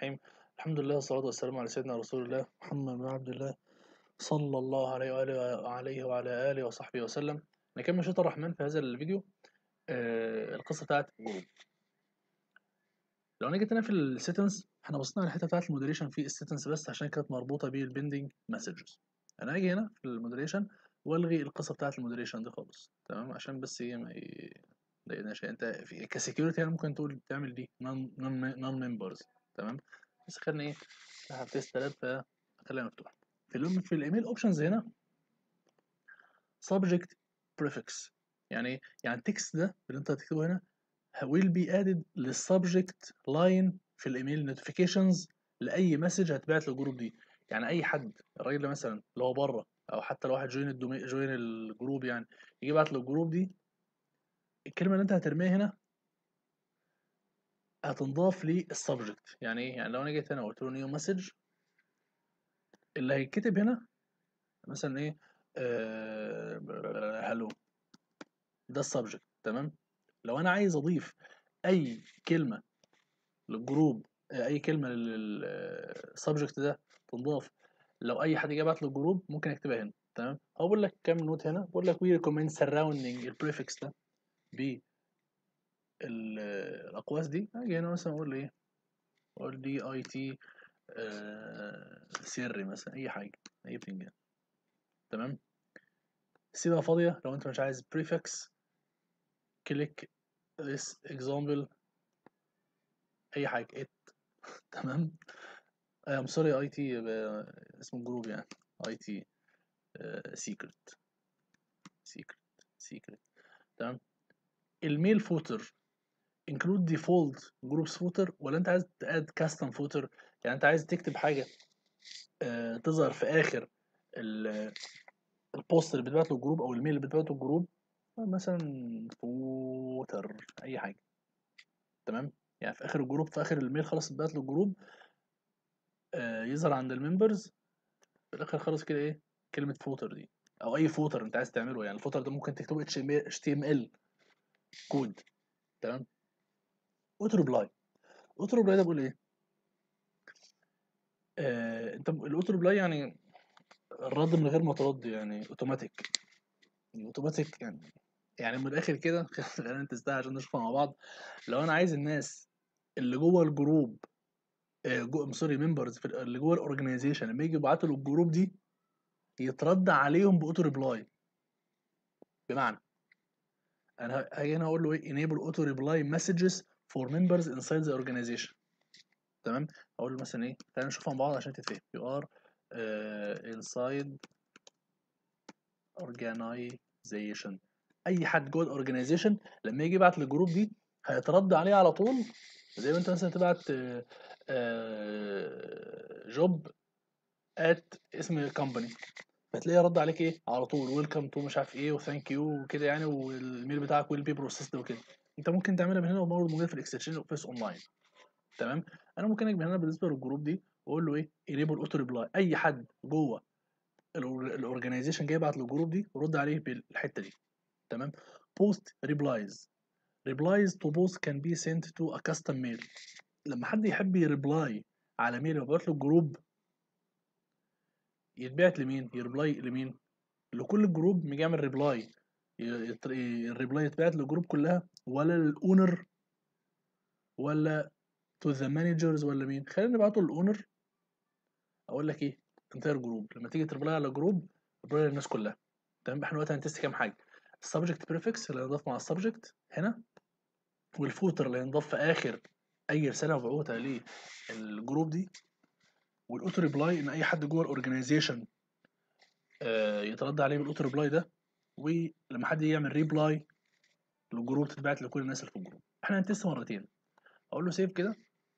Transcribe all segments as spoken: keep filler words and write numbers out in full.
الرحيم. الحمد لله والصلاة والسلام على سيدنا رسول الله محمد بن عبد الله صلى الله عليه وآله عليه وعلى آله وصحبه وسلم. نكمل شيط الرحمن في هذا الفيديو. آه القصة بتاعت الجروب. لو انا جيت هنا في السيتنس احنا بصينا على الحتة بتاعت المودريشن في السيتنس بس عشان كانت مربوطة بالبندنج مسجز. انا هاجي هنا في المودريشن والغي القصة بتاعت المودريشن دي خالص، تمام؟ عشان بس ايه ما يضايقناش. انت في كسكيورتي يعني ممكن تقول تعمل دي نون نون ممبرز، تمام؟ بس خلينا ايه تيست ثلاثة خليها مفتوحة. في الام في الايميل اوبشنز هنا subject prefix، يعني ايه؟ يعني التكست ده اللي انت هتكتبه هنا will be added للسبجكت لاين في الايميل نوتيفيكيشنز لاي مسج هتبعت للجروب دي. يعني اي حد الراجل ده مثلا اللي هو بره، او حتى لو واحد جوين الدومي جوين الجروب، يعني يجي يبعت للجروب دي الكلمه اللي انت هترميها هنا هتنضاف للسبجكت. يعني ايه؟ يعني لو انا جيت هنا وقلت له نيو مسج، اللي هيتكتب هنا مثلا ايه، هلو، ده السبجكت، تمام؟ لو انا عايز اضيف اي كلمه للجروب، آه، اي كلمه للسبجكت ده تنضاف لو اي حد جه بعت للجروب ممكن اكتبها هنا، تمام؟ هو بقول لك كام نوت هنا، بقول لك وي ريكومند سراوندينج البريفكس ده بالاقواس دي. اجي هنا مثلا اقول ايه، اقول دي اي تي سري مثلا، اي حاجه، اي بتنجان، تمام؟ سيبها فاضيه. لو انت مش عايز بريفكس كليك this example، اي حاجه ات، تمام؟ ام سوري اي تي اسم الجروب يعني اي تي سيكرت سيكرت سيكرت، تمام؟ الميل فوتر انكلود ديفولت جروبس فوتر، ولا انت عايز تاد كاستم فوتر؟ يعني انت عايز تكتب حاجه آه تظهر في اخر البوست اللي بتبعت له الجروب او الميل اللي بتبعته الجروب، مثلا فوتر اي حاجه، تمام؟ يعني في اخر الجروب، في اخر الميل خلاص اتبعت له الجروب، آه يظهر عند الممبرز في الاخر خالص كده ايه، كلمه فوتر دي، او اي فوتر انت عايز تعمله. يعني الفوتر ده ممكن تكتبه اتش تي ام ال كود، تمام؟ اوتو ريبلاي. اوتو ريبلاي ده بيقول ايه؟ آه انت الاوتو ريبلاي يعني الرد من غير ما ترد، يعني اوتوماتيك. اوتوماتيك يعني، يعني من الاخر كده خلينا نتستاهل عشان نشوفها مع بعض. لو انا عايز الناس اللي جوه الجروب، آه جو سوري ممبرز اللي جوه الاورجنايزيشن لما يجوا يبعتوا للجروب دي يترد عليهم باوتو ريبلاي. بمعنى انا هاجي هنا اقول له ايه، enable auto reply messages for members inside the organization، تمام؟ اقول له مثلا ايه، خلينا نشوفها مع بعض عشان تتفهم. you are uh, inside organization، اي حد جوه الاورجنايزيشن لما يجي يبعت للجروب دي هيترد عليه على طول. زي ما انت مثلا تبعت جوب ات اسم الكومباني، فتلاقيه رد عليك ايه على طول، ويلكم تو مش عارف ايه وثانك يو وكده يعني، والميل بتاعك ويل بي بروسيسد وكده. انت ممكن تعملها من هنا وبرضه موجوده في الاكستشينج اوفيس اونلاين، تمام؟ انا ممكن اجي من هنا بالنسبه للجروب دي واقول له ايه، انيبل اوتو ريبلاي، اي حد جوه الاورجنايزيشن جاي يبعت للجروب دي ورد عليه بالحته دي، تمام؟ بوست ريبلايز. ريبلايز تو بوست كان بي سنت تو ا كاستم ميل. لما حد يحب يريبلاي على ميل يبعت له الجروب، يتبعت لمين؟ يريبلاي لمين؟ لكل الجروب يجي يعمل ريبلاي، الريبلاي يتبعت للجروب كلها، ولا للاونر، ولا تو ذا مانجرز، ولا مين؟ خلينا نبعته للاونر. اقول لك ايه، انتاير جروب. لما تيجي تريبلاي على جروب ريبلاي للناس كلها، تمام؟ احنا دلوقتي هنتست كام حاجه: السبجكت بريفكس اللي هينضاف مع السبجكت هنا، والفوتر اللي هينضاف في اخر اي رساله مبعوثه للجروب دي، والاوتو ريبلاي ان اي حد جوه الاورجنايزيشن آه يترد عليه بالاوتو ريبلاي ده، ولما حد يعمل ريبلاي للجروب تتبعت لكل الناس اللي في الجروب. احنا هنتست مرتين. اقول له سيف كده،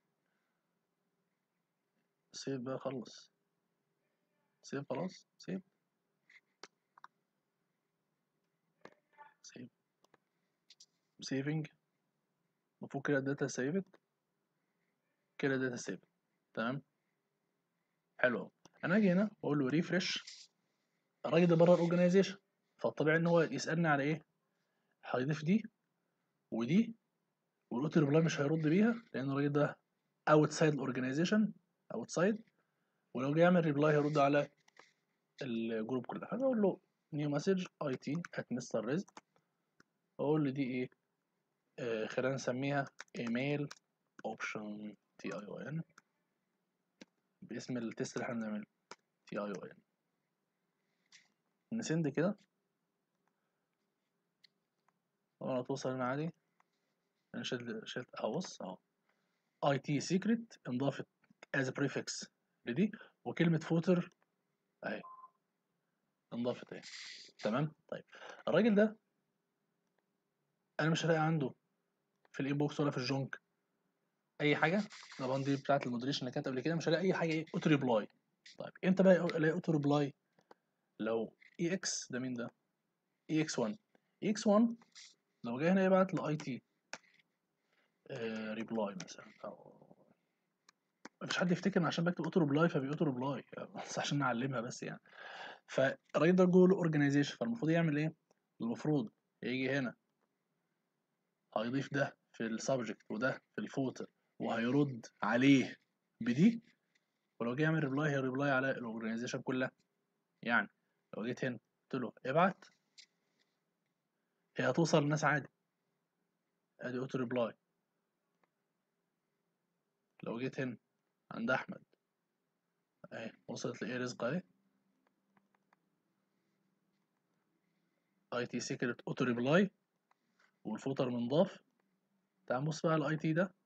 سيف بقى، خلص سيف، خلاص سيف سيف سيفنج. المفروض كده الداتا سيفت، كده الداتا سيفت، تمام؟ حلو قوي. انا اجي هنا واقول له ريفرش. الراجل ده بره الاورجنايزيشن، فالطبيعي ان هو يسالني على ايه، هيضيف دي ودي، والاوتو ريبلاي مش هيرد بيها لان الراجل ده اوتسايد الاورجنايزيشن اوتسايد، ولو جه يعمل ريبلاي هيرد على الجروب كلها. هقول له نيو مسج اي تي ات مستر رزق، اقول له دي ايه، آه خلينا نسميها ايميل اوبشن تي اي او ان باسم التست اللي احنا بنعمله تي اي او ان. نسند كده طبعا هتوصل هنا عادي. انا شلت شلت ابص اهو اي تي سيكريت انضافت از بريفكس لدي، وكلمه فوتر اهي انضافت اهي. تمام. طيب الراجل ده انا مش هلاقي عنده في الانبوكس ولا في الجونك اي حاجه. طبعا دي بتاعت المودريشن اللي كانت قبل كده، مش هلاقي اي حاجه ايه اوتو ريبلاي. طيب امتى بقى الاقي اوتو ريبلاي؟ لو اي اكس ده مين ده؟ اي اكس واحد. اي اكس واحد لو جه هنا يبعت لاي تي ريبلاي مثلا، او مفيش حد يفتكر ان عشان بكتب اوتو ريبلاي فبي اوتو ريبلاي، بس عشان نعلمها بس يعني. فالراجل ده جوه الاورجنايزيشن، فالمفروض يعمل ايه؟ المفروض يجي هنا هيضيف ده في السبجكت وده في الفوتر وهيرد عليه بدي، ولو جه يعمل ريبلاي هيريبلاي على الاورجنايزيشن كلها. يعني لو جيت هنا قلت له ابعت، هي هتوصل للناس عادي، ادي اوتو ريبلاي. لو جيت هنا عند احمد اهي وصلت لايه رزق اهي اي تي سيكريت اوتو ريبلاي والفوتر منضاف. تعال بص بقى الاي تي ده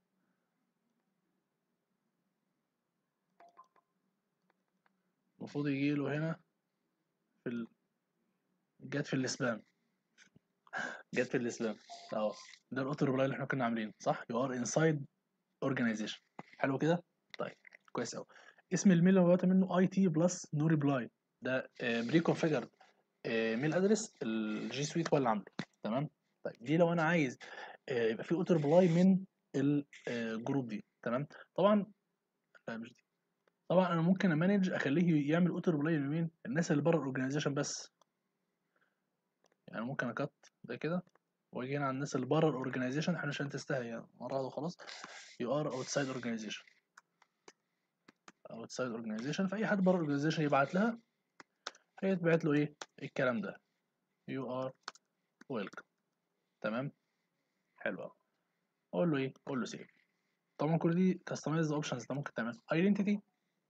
المفروض يجي له هنا في ال... جت في السبام، جت في السبام اهو. ده الاوتو ريبلاي اللي احنا كنا عاملينه صح، يو ار انسايد اورجانيزيشن. حلو كده. طيب كويس قوي. اسم الميل اللي بعت منه اي تي بلس نو ريبلاي، ده بري كونفيجرد ميل ادرس الجي سويت هو اللي عامله. تمام. طيب دي لو انا عايز آه، يبقى في اوتو ريبلاي من الجروب دي. تمام. طبعا لا مش دي. طبعا انا ممكن امانج اخليه يعمل اوتو ريبلاي لمين؟ الناس اللي بره الاورجنايزيشن بس. يعني ممكن اكت ده كده واجي هنا على الناس اللي بره الاورجنايزيشن، احنا مش هنتستهي يعني مره واحده وخلاص. يو ار اوتسايد اورجنايزيشن اوتسايد اورجنايزيشن، فاي حد بره الاورجنايزيشن يبعت لها هيتبعت له ايه الكلام ده، يو ار ويلكم. تمام. حلو قوي. اقول له ايه؟ اقول له سيف. طبعا كل دي كاستمايز اوبشنز انت ممكن تعملها. ايدنتيتي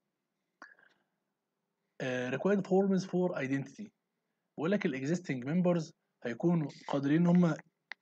ريكوايرد فورمز فور ايدنتيتي، بيقول لك الاكزيستنج ممبرز هيكونوا قادرين ان هم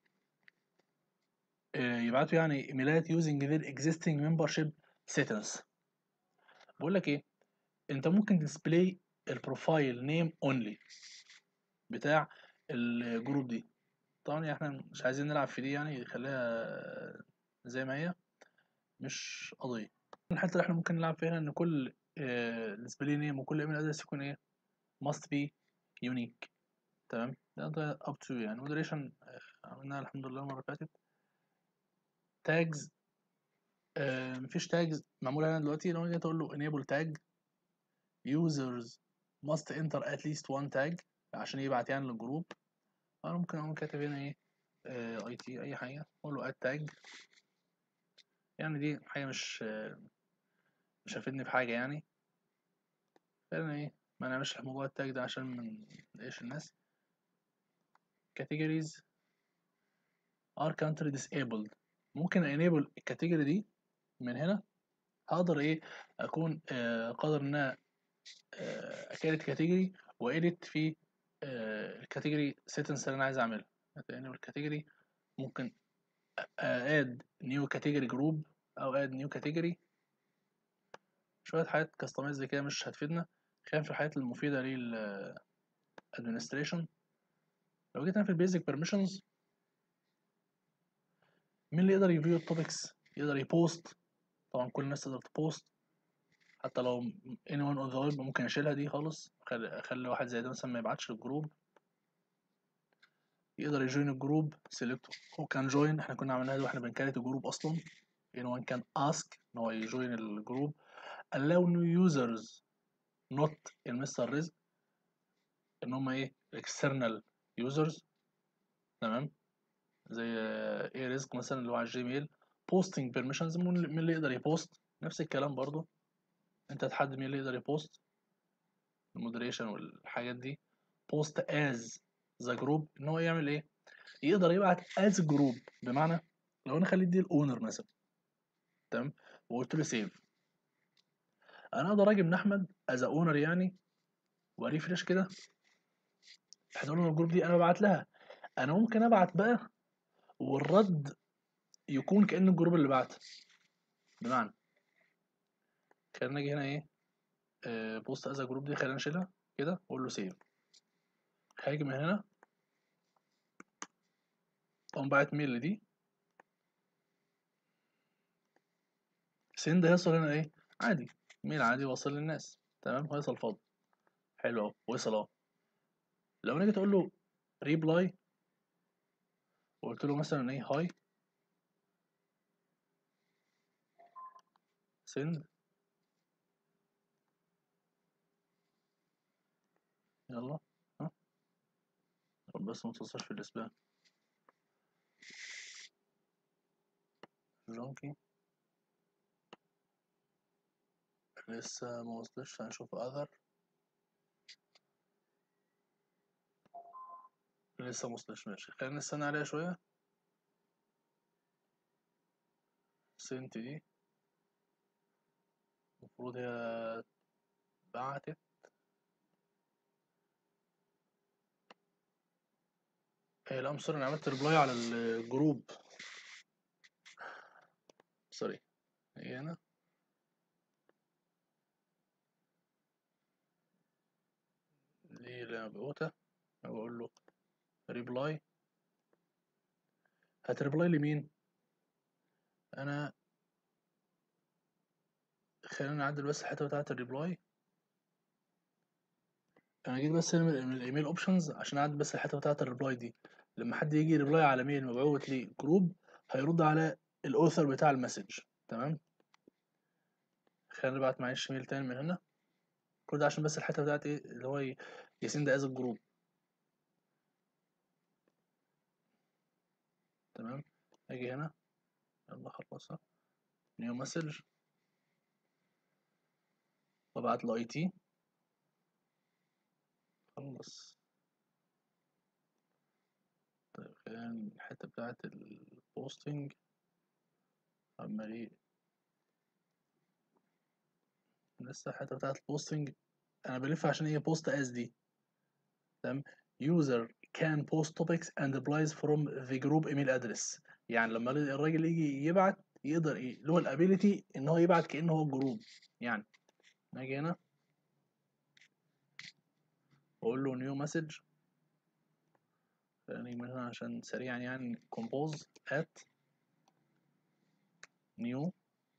يبعتوا يعني ايميلات يوزنج ذير اكزيستنج ممبرشيب سيتنجز. بقول لك ايه، انت ممكن ديسبلاي البروفايل نيم اونلي بتاع الجروب دي. طبعا احنا مش عايزين نلعب في دي، يعني خليها زي ما هي مش قضيه. الحته اللي احنا ممكن نلعب فيها ان كل ديسبلاي نيم وكل ايميل ادرس يكون ايه must be unique. تمام. ده ده up to يعني moderation عملناها الحمد لله المره اللي فاتت. tags آه مفيش tags معموله هنا دلوقتي. لو جيت اقول له enable tag users must enter at least one tag عشان يبعت يعني للجروب. انا ممكن اقوم كاتب هنا ايه اي تي اي حاجه اقول له add tag. يعني دي حاجه مش آه مش هتفيدني في حاجه يعني. فانا ايه ما نعملش موضوع التاج ده عشان ما نضايقش الناس. categories are country disabled، ممكن enable الكاتيجوري دي من هنا. هقدر ايه اكون آه قادر ان انا آه اكريت كاتيجوري واديت في آه الكاتيجوري سيتنس اللي انا عايز اعملها. enable الكاتيجوري ممكن اد نيو كاتيجوري جروب او اد نيو كاتيجوري. شويه حاجات كاستمايز كده مش هتفيدنا، خلينا في الحاجات المفيده للادمنستريشن. لو جيت انا في البيزك بيرميشنز، مين اللي يقدر يفيو التوبكس يقدر يبوست؟ طبعا كل الناس تقدر تبوست، حتى لو anyone on the web ممكن اشيلها دي خالص، اخلي اخلي واحد زي ده مثلا ما يبعتش للجروب. يقدر يجوين الجروب سيلكت هو كان جوين، احنا كنا عملناها دي واحنا بنكريت الجروب اصلا. anyone can ask ان هو يجوين الجروب. allow new users not in مستر رزق ان هم ايه external users. تمام. زي ايه رزق مثلا اللي هو على الجيميل posting permissions، مين اللي يقدر يبوست، نفس الكلام برضو انت تحدد مين اللي يقدر يبوست، المودريشن والحاجات دي. post as the group ان هو يعمل ايه، يقدر يبعت as group، بمعنى لو انا خليت دي الاونر مثلا، تمام، وقلت له سيف، انا اقدر اجي من احمد از اونر يعني وريفرش كده، هتقول له الجروب دي انا ببعت لها، انا ممكن ابعت بقى والرد يكون كأن الجروب اللي بعت، بمعنى خلينا نجي هنا ايه، بوست از جروب دي خلينا نشيلها كده واقول له سيف، هاجي من هنا اقوم باعت ميل دي سند، هيوصل هنا ايه عادي، ميل عادي واصل للناس، تمام، هيوصل فاضي، حلو اهو وصل اهو. لو انا جيت اقول له ريبلاي وقلت له مثلا ايه هاي سند، يلا ها بس ما توصلش في الاسبان جونكي، لسه ما وصلش، هنشوف اذر، لسه ما وصلش، ماشي خلينا نستنى عليها شويه. سنت دي المفروض هي بعتت، هي لا سوري انا عملت ريبلاي على الجروب، سوري، هي هنا دي اللي مبعوتة، بقول له ريبلاي، هتريبلاي لمين؟ انا خلينا نعدل بس الحته بتاعه الريبلاي، انا جيت بس من من الايميل اوبشنز عشان اعدل بس الحته بتاعه الريبلاي دي، لما حد يجي ريبلاي على ميل مبعوت ليه جروب هيرد على الاوثر بتاع المسج، تمام. خلينا نبعت معلش ميل تاني من هنا، كل ده عشان بس الحته بتاعت ايه اللي هو ي- يسند از الجروب، تمام. اجي هنا يلا خلصها، نيو مسج، وابعت له اي تي، خلص. طيب خلينا الحته بتاعت البوستنج عمال ايه، لسه الحته بتاعت البوستنج انا بلف عشان هي بوست از دي، تمام. user can post topics and replies from the group email address، يعني لما الراجل يجي يبعت يقدر ايه له الابيليتي ان هو يبعت كانه هو الجروب، يعني نيجي هنا واقول له نيو مسج، خلينا نيجي من هنا عشان سريعا يعني compose at new،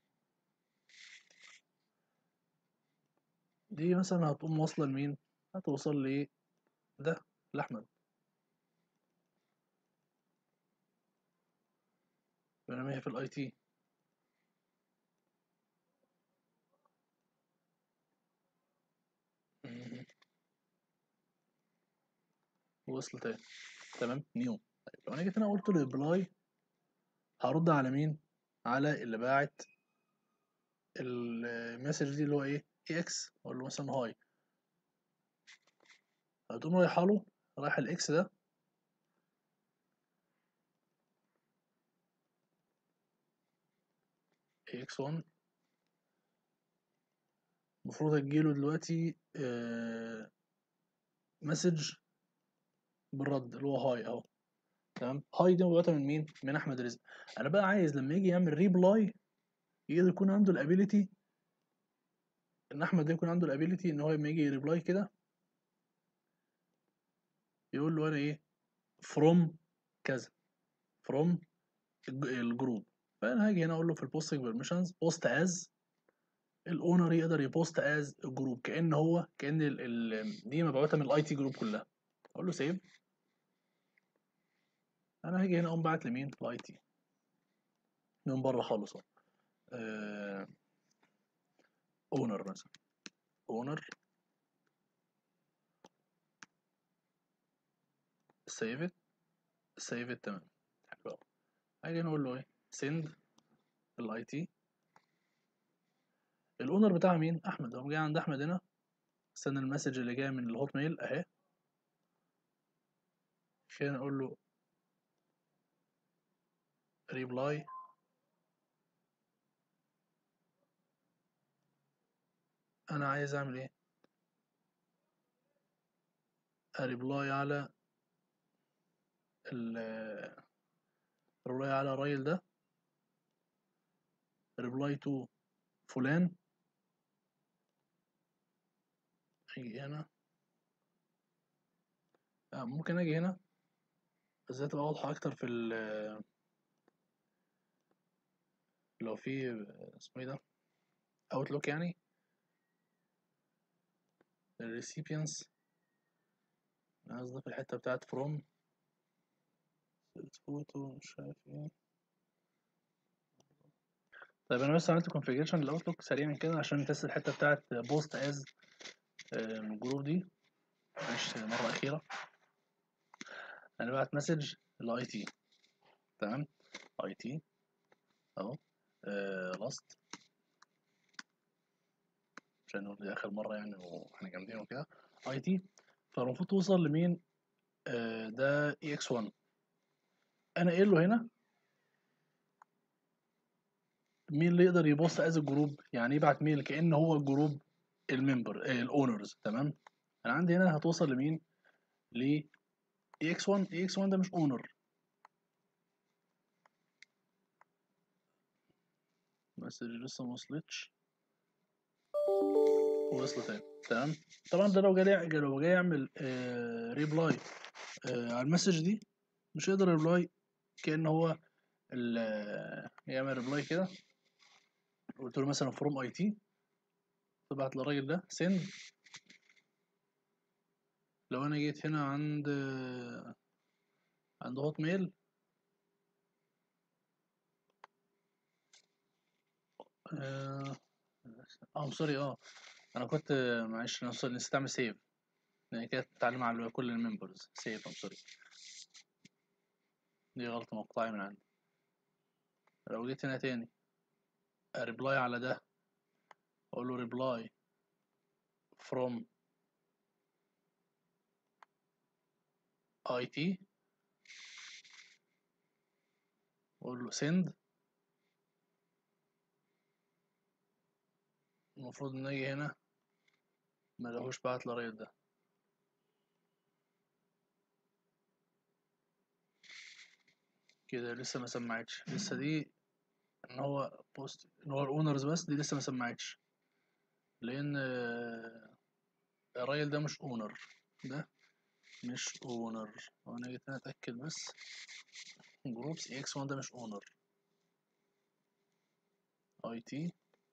دي مثلا هتقوم واصله لمين، هتوصل لي ده لاحمد، بينما هي في الاي تي، وصل تاني، تمام نيو. طيب لو انا جيت هنا قلت له ريبلاي، هرد على مين، على اللي باعت المسج دي اللي هو ايه اي اكس، اقول له مثلا هاي، هتقوم رايحه له، رايح الاكس ده اي اكس واحد، المفروض هتجيله دلوقتي آه مسج بالرد اللي هو هاي اهو، تمام. هاي دي مبعوثه من مين، من احمد رزق. انا بقى عايز لما يجي يعمل ريبلاي يقدر يكون عنده الابيليتي، ان احمد ده يكون عنده الابيليتي ان هو لما يجي ريبلاي كده يقول له انا ايه فروم كذا، فروم الجروب. فانا هاجي هنا اقول له في البوستنج بيرميشنز بوست از، الاونر يقدر يبوست از جروب كأن هو كأن ال ال دي مبعوثه من الاي تي جروب كلها، اقول له سيف، انا هاجي هنا اقوم باعت لمين الاي تي من بره خالص اهو، اونر مثلا، اونر سيف ات، سيف ات، تمام، حلو قوي. هاجي نقول له ايه سند الاي تي. الاونر بتاع مين؟ احمد. اقوم جاي عند احمد هنا، استنى المسج اللي جايه من الهوت ميل اهي، عشان اقول له ريبلاي. انا عايز اعمل ايه؟ ريبلاي على ال ريبلاي على الراجل ده، ريبلاي تو فلان. اجي هنا، آه، ممكن اجي هنا ازاي تبقى واضحة اكتر في ال- لو في اسمه ايه ده اوتلوك يعني الريسيبيانس، قصدي في الحتة بتاعت فروم فوتو مش عارف ايه. طيب انا بس عملت كونفيجريشن للاوتلوك سريعا كده عشان نتست الحتة بتاعت بوست از من الجروب دي، معلش مرة أخيرة. أنا بعت مسج لاي تي، تمام، اي تي اهو، لاست، عشان نقول دي آخر مرة يعني واحنا جامدين وكده، اي تي. فالمفروض توصل لمين؟ آه ده اي اكس واحد. انا قايل له هنا مين اللي يقدر يبص از الجروب، يعني يبعت ميل كأن هو الجروب الممبر آه الاونرز، تمام. انا عندي هنا هتوصل لمين؟ ل اي اكس واحد. اي اكس واحد ده مش اونر. مسج لسه ما وصلتش، وصلت اهي، تمام. طبعا ده لو جاي لو جاي يعمل آه ريبلاي آه على المسج دي، مش هيقدر ريبلاي كأن هو ال- يعمل ريبلاي كده. قلت له مثلا فروم اي تي، تبعت للراجل ده سند. لو انا جيت هنا عند عند هوت ميل، اه اه سوري، اه انا كنت معلش انا نسيت نسيت اعمل سيف، لان كانت تعليم على كل الممبرز سيف. ام سوري، دي غلطة مقطعية من عندي. لو جيت هنا تاني ريبلاي على ده، اقول له ريبلاي فروم اي تي، اقول له سند. المفروض ان اجي هنا ما لهوش بعت للراجل ده كده، لسه ما سمعتش لسه دي، ان هو بوست ان هو الاونرز بس، دي لسه ما سمعتش، لان آه، الراجل ده مش اونر، ده مش اونر. وانا جيت هنا اتاكد بس، جروبس اكس واحد ده مش اونر. اي تي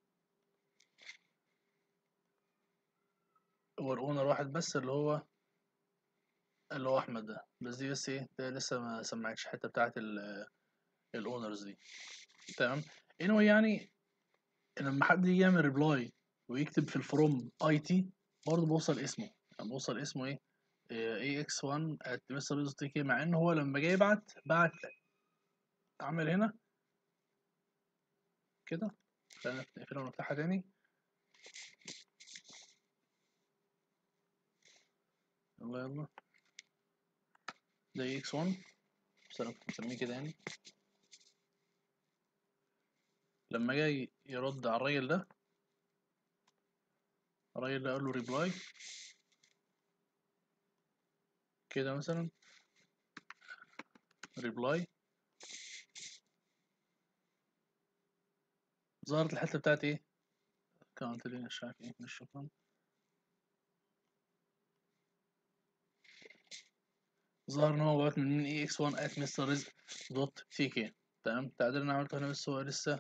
هو الاونر واحد بس، اللي هو اللي هو احمد ده بس. دي بس ايه ده لسه ما سمعتش الحته بتاعت الاونرز دي، تمام. anyway يعني لما حد يجي يعمل ريبلاي ويكتب في الفروم اي تي، برضه بوصل اسمه، يعني بوصل اسمه ايه؟ اي اكس واحد at مستر تي كي، مع ان هو لما جاي يبعت بعت عمل هنا كده. خلينا نقفلها ونفتحها تاني. يلا يلا، ده اي اكس واحد، بس انا كنت مسميه كده يعني. لما جاي يرد على الراجل ده، الراجل ده قال له ريبلاي كده مثلا، ريبلاي، ظهرت الحته بتاعت ايه؟ كانت لي مش عارف ايه، مش شكرا. ظهر ان هو بعت من اي اكس واحد ات مستر رزق دوت تي كي، تمام. التعديل اللي انا عملته هنا بس هو لسه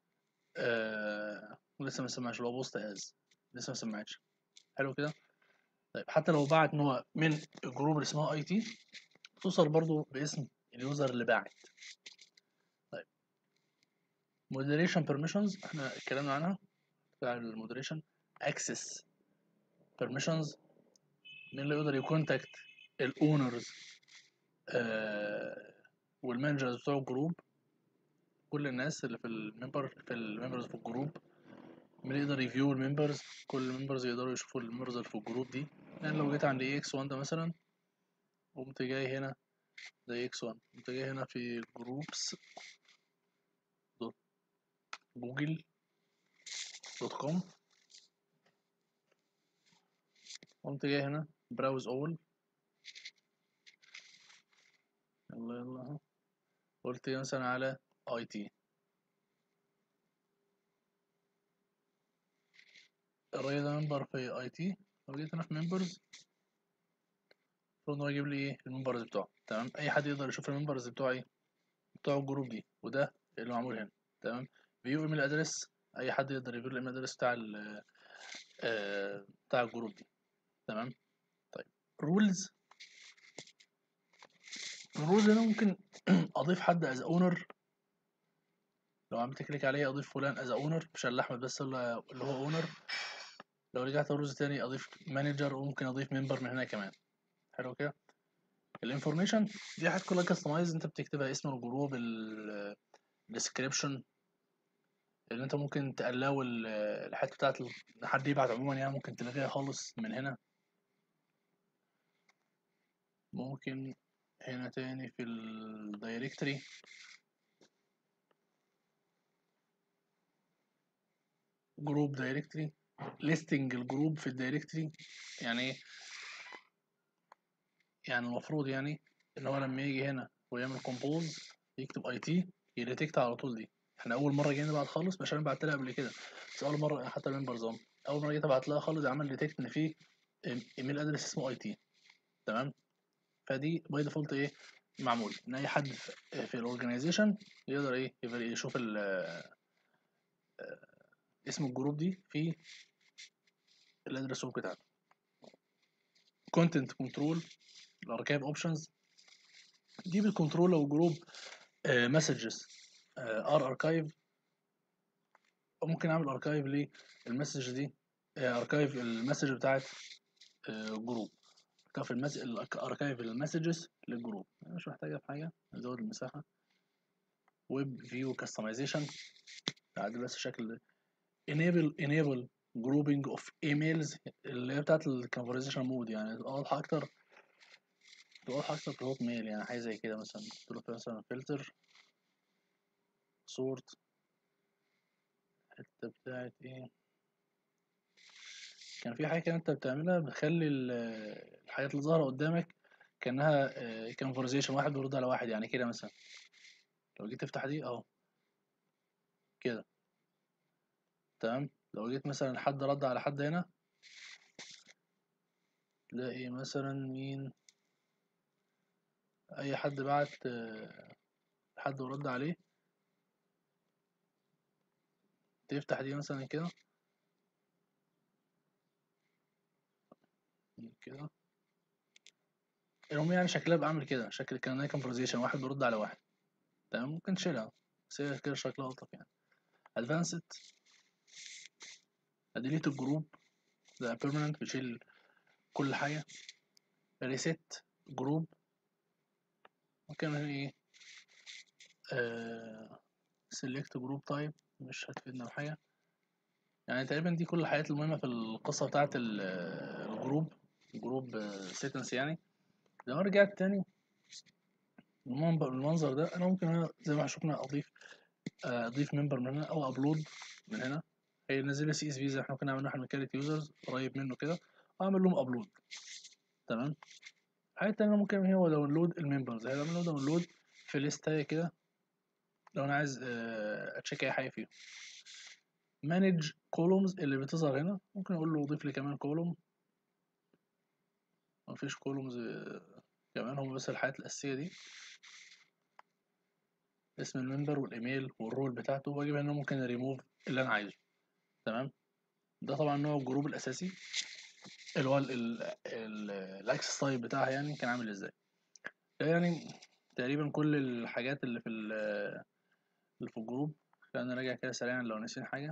آه لسه ما سمعش، هو بوست از لسه ما سمعتش. حلو كده. طيب حتى لو بعت ان هو من الجروب اللي اسمها اي تي، توصل برضو باسم اليوزر اللي باعت. طيب مودريشن بيرميشنز احنا اتكلمنا عنها، بتاع المودريشن. اكسس بيرميشنز، مين اللي يقدر يكونتاكت الاونرز آه والمانجرز بتوع الجروب. كل الناس اللي في الممبر في الممبرز في الجروب، بنقدر ريفيو الممبرز، كل الممبرز يقدروا يشوفوا الممبرز اللي في الجروب دي. يعني لو جيت عند اي اكس واحد ده مثلا، قمت جاي هنا زي اكس واحد، قمت جاي هنا في جروبس دوت جوجل دوت كوم، قمت جاي هنا براوز اول، يلا يلا اهو، قلت مثلا على اي تي. الراجل ده ممبر في اي تي، لو جيت هنا في ممبرز، المفروض ان هو يجيب لي ايه الممبرز بتوعه. تمام، اي حد يقدر يشوف الممبرز بتوع ايه بتوع الجروب دي، وده اللي معمول هنا. تمام، فيو ايميل ادرس، اي حد يقدر يفيو الايميل ادرس بتاع ال آه، بتاع الجروب دي. تمام. طيب، رولز. الرولز هنا ممكن اضيف حد از اونر، لو عملت كليك عليه اضيف فلان از اونر، مش على احمد بس اللي اللي هو اونر. لو رجعت رولز تاني اضيف مانجر، وممكن اضيف ممبر من هنا كمان. حلو كده. الانفورميشن دي حاجات كلها كاستمايز، انت بتكتبها اسم الجروب، الديسكريبشن، اللي انت ممكن تقلاو الحته بتاعت ال- حد يبعت عموما، يعني ممكن تلغيها خالص من هنا. ممكن هنا تاني في الدايركتري، جروب دايركتري، ليستنج الجروب في الدايركتري. يعني ايه؟ يعني المفروض يعني ان هو لما يجي هنا ويعمل كومبوز، يكتب اي تي، يديتكت على طول دي. احنا اول مره جينا نبعت خالص، مش انا بعت لها قبل كده، بس اول مره حتى الممبرز اهو، اول مره جيت ابعت لها خالص عمل ديتكت ان في ايميل ادرس اسمه اي تي. تمام. فدي باي ديفولت ايه معمول ان اي حد في في الاورجنايزيشن يقدر ايه يقدر يشوف ال- اسم الجروب دي في الادرس بوك بتاعته. كونتنت كنترول، الاركايف اوبشنز، دي بالكنترول لو جروب مسجز ار اركايف، ممكن اعمل اركايف للمسج دي، اركايف المسج بتاعت آه، جروب، اركايف المسج اركايف المسجز للجروب. مش محتاجه في حاجه، نزود المساحه. ويب فيو كاستمايزيشن، تعدل بس شكل. enable enable grouping of emails، اللي هي بتاعت الكونفرزيشن مود، يعني تبقى واضحه اكتر، تبقى واضحه اكتر في الهوت ميل. يعني حاجه زي كده مثلا، قلت له مثلا فلتر سورت، الحته بتاعت ايه، كان في حاجه كده انت بتعملها بتخلي ال- الحاجات اللي ظاهره قدامك كانها كونفرزيشن، واحد بيرد على واحد، يعني كده مثلا. لو جيت تفتح دي اهو كده. تمام. لو جيت مثلا حد رد على حد هنا، تلاقي مثلا مين، اي حد بعت آه، حد ورد عليه، تفتح دي مثلا كده كده. المهم يعني شكلها بعمل كده، شكل كأنها كونفرزيشن، واحد بيرد على واحد. تمام، ممكن تشيلها، بس هي كده شكلها ألطف يعني. ادفانسد، اديليت الجروب، ده بيرمننت، بيشيل كل حاجة. ريسيت جروب، ممكن ايه آه سيلكت جروب تايب، مش هتفيدنا بحاجة. يعني تقريبا دي كل الحاجات المهمة في القصة بتاعة ال- الجروب، جروب سيتنس يعني. لو رجعت تاني المنظر المنظر ده، انا ممكن هنا زي ما شفنا اضيف آه، اضيف ممبر من هنا، او ابلود من هنا. هينزل لي سي اس في زي احنا كنا عملنا احنا من كارت يوزرز قريب منه كده، واعمل لهم ابلود. تمام. الحاجه التانيه ممكن هو داونلود الممبرز، هيعمل له داونلود في ليست كده، لو انا عايز آه، اتشيك اي حاجه فيهم. مانج كولومز اللي بتظهر هنا، ممكن اقول له اضيف لي كمان كولوم. مفيش كولومز كمان، هم بس الحاجات الاساسيه دي، اسم الممبر والايميل والرول بتاعته، واجيب هنا ممكن ريموف اللي انا عايزه. تمام. ده طبعا نوع الجروب الاساسي، اللي هو الاكسس تايب بتاعها يعني كان عامل ازاي. ده يعني تقريبا كل الحاجات اللي في ال- اللي في الجروب. خلينا نراجع كده سريعا لو نسينا حاجه.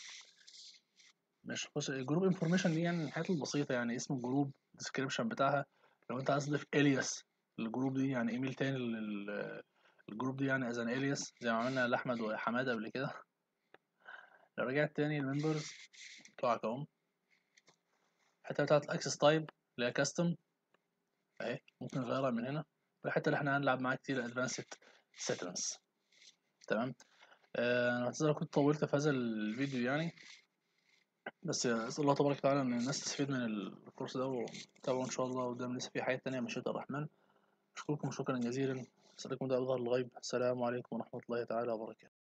مش بص، الجروب انفورميشن دي يعني الحاجات البسيطه، يعني اسم الجروب، الديسكريبشن بتاعها، لو انت عايز تضيف الياس للجروب دي، يعني ايميل تاني الجروب دي يعني از ان الياس زي ما عملنا لاحمد وحماده قبل كده. لو رجعت تاني الممبرز بتوعك اهم، الحته بتاعت الاكسس تايب اللي هي كاستم اهي ممكن نغيرها من هنا. الحته اللي احنا هنلعب معاها كتير ادفانسد سيتنجز. تمام. آه، انا بعتذر كنت طولت في هذا الفيديو يعني، بس اسال الله تبارك وتعالى ان الناس تستفيد من الكورس ده وتابعوا ان شاء الله قدام لسه في حاجات تانية مشيئة الرحمن. اشكركم شكرا جزيلا. اسالكم ده اظهر الغيب. السلام عليكم ورحمه الله تعالى وبركاته.